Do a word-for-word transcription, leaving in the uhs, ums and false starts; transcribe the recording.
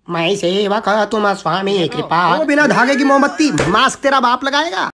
मैं सेवक तुम स्वामी कृपा। बिना धागे की मोमबत्ती मास्क तेरा बाप लगाएगा।